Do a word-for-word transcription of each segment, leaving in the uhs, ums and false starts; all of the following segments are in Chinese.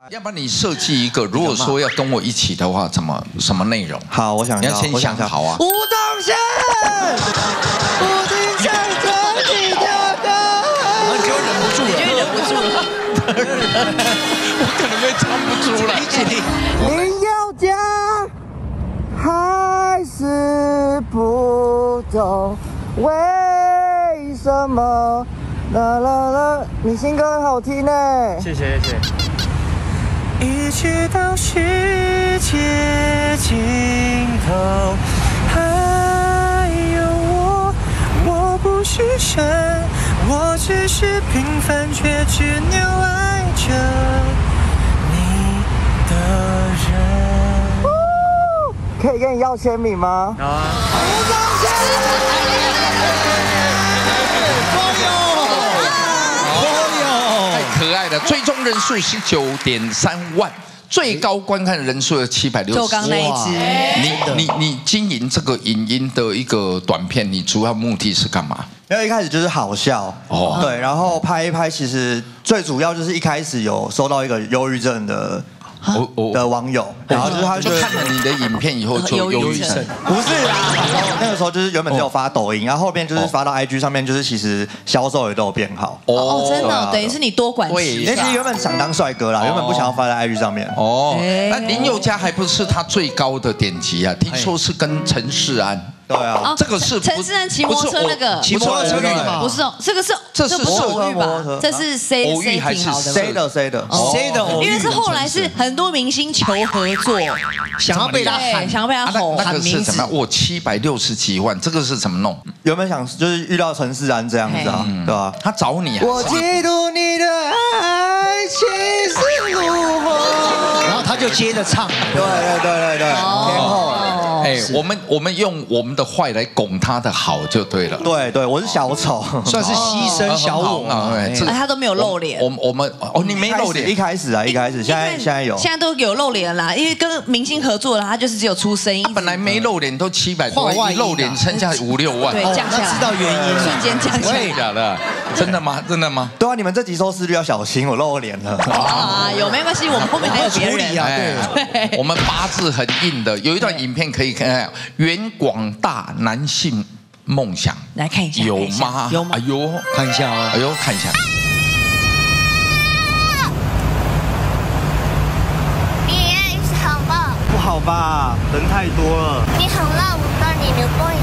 要不然你设计一个，如果说要跟我一起的话，怎么什么内容？ 好，我想你要先想好啊。 吴宗宪，不停想着你的歌， 然后你就忍不住了， 就忍不住了， 我可能会唱不出来。 理解你。 你要讲还是不懂为什么？啦啦啦，你新歌很好听呢。 谢谢谢谢。 一直到世界尽头，还有我，我不是神，我只是平凡却执拗爱着你的人。可以跟你要签名吗？ 好啊。 可爱的，最终人数十九点三万，最高观看人数有七百六十。 就刚那一支， 你你你经营这个影音的一个短片，你主要目的是干嘛？ 因为一开始就是好笑哦，对，然后拍一拍，其实最主要就是一开始有收到一个忧郁症的。 我我的网友，然后就是他就看了你的影片以后就忧郁症， 不是啦，那个时候就是原本只有发抖音，然后后边就是发到 I G 上面，就是其实销售也都有变好。 哦，真的，等于是你多管齐因为其实原本想当帅哥啦，原本不想要发在 I G 上面。哦， 那林宥嘉还不是他最高的点击啊？听说是跟陈世安。 对啊， 这个是陈世安骑摩托车那个， 骑摩托车嘛？ 不是哦，这个是这是不是偶遇吧？这是 C 偶遇还是 C 的 C 的 C 的偶遇？ 因为是后来是很多明星求合作， 想要被他喊， 想要被他吼那个是怎么样？我七百六十几万，这个是怎么弄？ 原本想就是遇到陈世安这样子啊，对吧？ 他找你啊？ 我嫉妒你的爱情是怒火， 然后他就接着唱， 对对对对对，天后。 哎，我们我们用我们的坏来拱他的好就对了。 对对，我是小丑， 算是牺牲小我啊。 哎，他都没有露脸。 我我们哦，你没露脸， 一开始啊，一开始，现在现在有， 现在都有露脸啦。因为跟明星合作了，他就是只有出声音。 本来没露脸都七百多，一露脸剩下五六万。 对，降下来。 知道原因， 瞬间降下来。 假的，真的吗？真的吗？ 对啊，你们这集收视率要小心，我露脸了。 啊，有没关系，我们后面还有别人啊。 对，我们八字很硬的，有一段影片可以看。原广大男性梦想， 来看一下， 有吗？ 有吗？ 哎呦， 看一下哦， 哎呦，看一下。 你也好吧？ 不好吧？人太多了。 你很让我当你女朋友。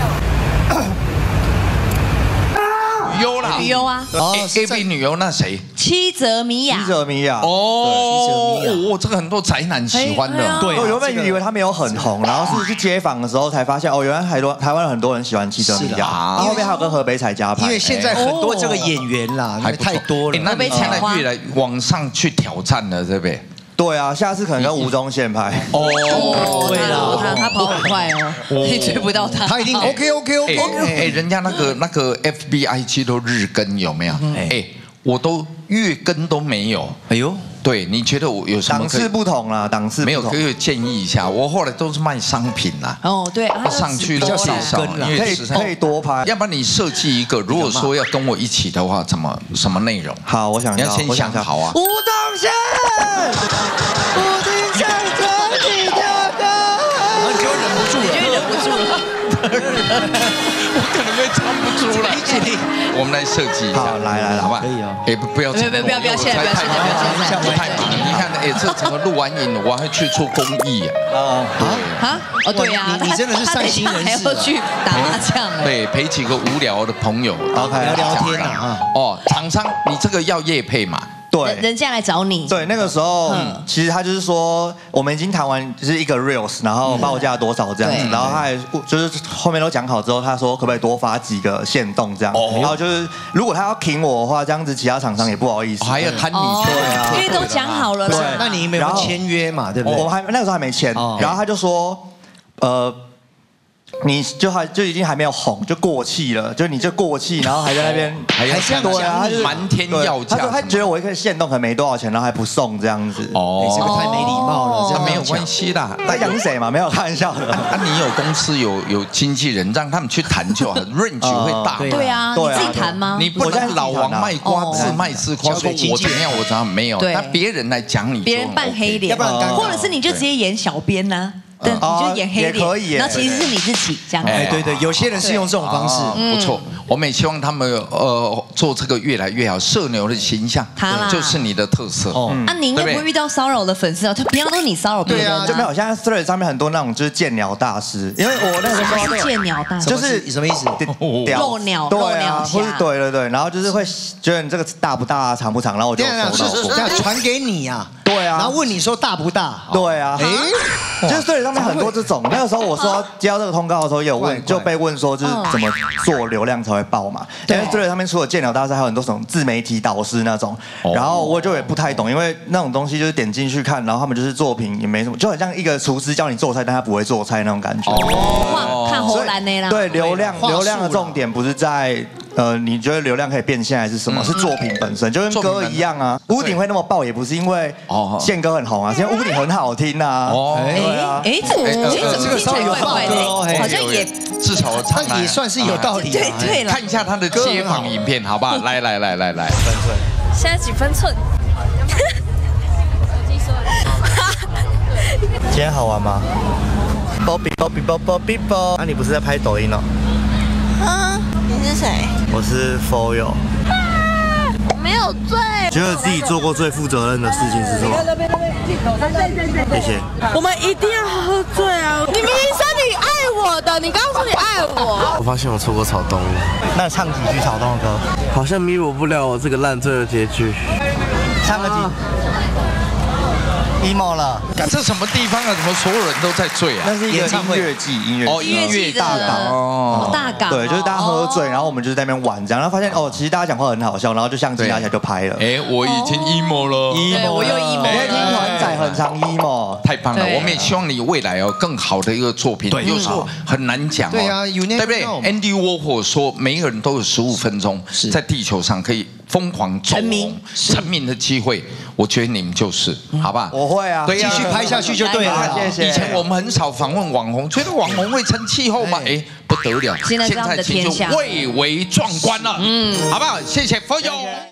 女优啦， 女优啊， 哦 ，A V 女优那谁？ 七泽米亚。 七泽米亚。 哦，哦，这个很多宅男喜欢的。 对，我原本以为他没有很红，然后是去街访的时候才发现，哦，原来台多台湾很多人喜欢七泽米亚。然后后面还有跟河北彩加拍。 因为现在很多这个演员啦，还太多了。 那你现在越来往上去挑战了，对不对？ 对啊，下次可能跟吴宗宪拍。 哦，对了，他他跑很快哦，你追不到他。 他一定 OK OK OK。 哎，人家那个那个 F B I G 都日更有没有？哎，我都月更都没有。哎呦，对，你觉得我有什么？ 档次不同啦，档次没有，可以建议一下。我后来都是卖商品啦。 哦，对， 上去比较少更啦，可以可以多拍。 要不然你设计一个，如果说要跟我一起的话，怎么什么内容？ 好，我想你要先想好啊。 吴宗宪，不停想着你的歌， 然后你就忍不住了， 就忍不住了。 我可能会唱不出来。 理解你。 我们来设计一下， 好，来来来， 好吧？ 可以啊。 哎，不不要， 不要不要不要，现在不要现在不要现在， 太忙了。你看，哎，这整个录完影，我还去做公益啊。 啊哦，对呀， 你你真的是善心人士， 还要去打麻将哎。 对，陪几个无聊的朋友 ，OK， 聊聊天啊。 哦，厂商，你这个要业配嘛？ 对， 人家来找你。 对，那个时候其实他就是说，我们已经谈完就是一个 reels， 然后报价多少这样子，然后他还就是后面都讲好之后，他说可不可以多发几个限动这样，然后就是如果他要挺我的话，这样子其他厂商也不好意思， 还要谈你对啊， 因为都讲好了了。 那你没有签约嘛？对不对？ 我们还那个时候还没签，然后他就说，呃。 你就还就已经还没有红，就过气了，就你就过气，然后还在那边还要这样对啊，他就是瞒天要价。 他说他觉得我一个限动可能没多少钱，然后还不送这样子。 哦，这个太没礼貌了，这没有关系啦。 在养谁嘛？没有开玩笑的。 啊，你有公司有有经纪人，让他们去谈就好 ，range 会大。 对啊，你自己谈吗？ 你不能老王卖瓜，自卖自夸，说我怎么样，我怎么样没有。那别人来讲你， 别人扮黑脸，或者是你就直接演小编呐。对，你就演黑脸，然后其实是你自己这样。 哎，对对，有些人是用这种方式， 不错。我们也希望他们呃做这个越来越好。社牛的形象，就是你的特色。 哦，啊，你应该不会遇到骚扰的粉丝啊，他平常都是你骚扰别人啊。 就没有，现在 Threads 上面很多那种就是见鸟大师，因为我那个时候是见鸟大师， 就是什么意思？ 漏鸟， 对啊，或是对对对，然后就是会觉得你这个大不大，长不长，然后我就收到过。 这样传给你啊？ 对啊， 然后问你说大不大？ 对啊，哎，就是 Threads 上面很多这种。那个时候我说接到这个通告的时候，也有问，就被问说就是怎么做流量才会爆嘛？因为 Threads 上面除了见鸟大师，还有很多种自媒体导师那种。然后我就也不太懂，因为那种东西就是点进去看，然后他们就是作品也没什么，就很像一个厨师教你做菜，但他不会做菜那种感觉。 哦，看荷兰那啦。 对，流量流量的重点不是在。呃，你觉得流量可以变现还是什么？是作品本身，就跟歌一样啊。屋顶会那么爆，也不是因为宪歌很红啊，是因为屋顶很好听啊。哦， 哎哎，这个这个稍微有爆歌，好像也至少他也算是有道理。 对对了， 看一下他的街访影片，好不好？来来来来来，分寸。 现在几分寸？ 今天好玩吗 ？Bobby Bobby Bobby Bobby Bobby， 那你不是在拍抖音哦？ 嗯，你是谁？ 我是 For You。 我没有醉。 觉得自己做过最负责任的事情是什么？谢谢。 我们一定要喝醉啊！你明明说你爱我的，你刚刚说你爱我。 我发现我错过草东了。 那唱几句草东的歌？ 好像弥补不了我这个烂醉的结局。 唱个几。emo 了， 这什么地方啊？怎么所有人都在醉啊？ 那是一个音乐季，音乐哦，音乐大港哦，大港对，就是大家喝醉，然后我们就在那边玩这样，然后发现哦，其实大家讲话很好笑，然后就相机拿起来就拍了。 哎，我已经 emo 了 ，emo， 我又 emo， 因为听团仔很常 emo， 太棒了！我们也希望你未来有更好的一个作品，又是很难讲哦， 对啊， 对不对 ？Andy Warhol 说，每一个人都有十五分钟在地球上可以疯狂走红、成名的机会。我觉得你们就是，好吧？ 我会啊， 对呀， 继续拍下去就对了。 谢谢。 以前我们很少访问网红，觉得网红会成气候吗？哎，不得了， 现在这样的天下蔚为壮观了。嗯，好不好？谢谢 For You。